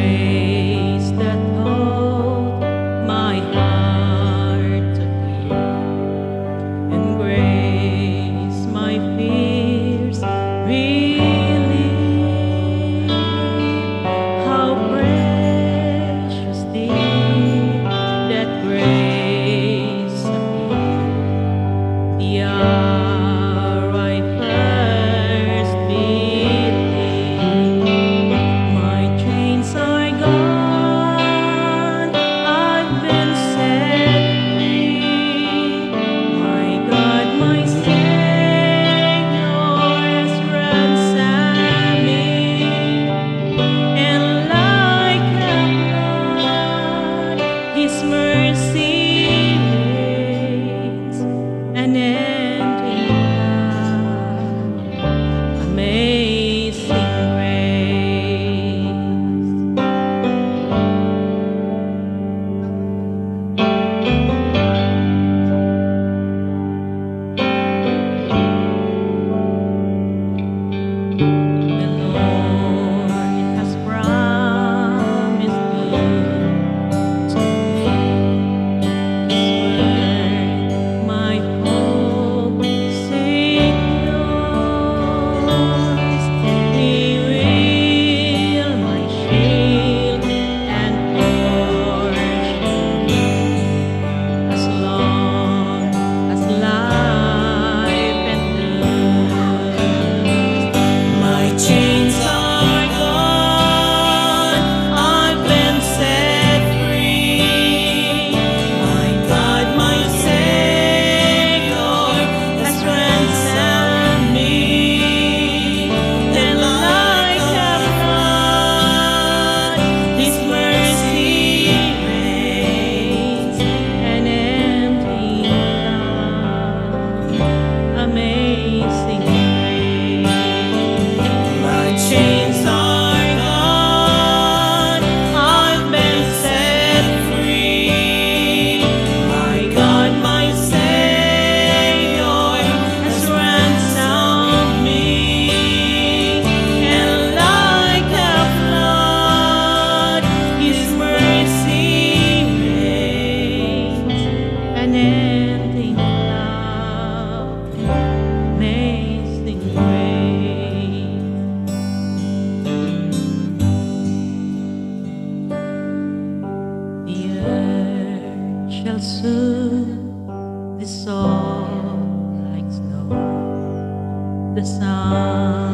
grace that taught my heart to fear, and grace my fears relieve. How precious did that grace appear, the hour I first believed. My chains are gone, I've been set free. My God, my Savior has ransomed me, and like a flood, His mercy reigns, an ending love, amazing grace. The Lord has promised good to me. His word, my hope secures. He will my shield and portion, as long as life endures. My chains are gone, I've been set free. My God, my Savior has ransomed me. Then like a flood, His mercy reigns, an empty love, amazing grace. My chains are gone, I've been set free. My God, my Savior has ransomed me, and like a flood, His mercy reigns, an ending love, amazing grace. The earth shall soon dissolve like snow. The sun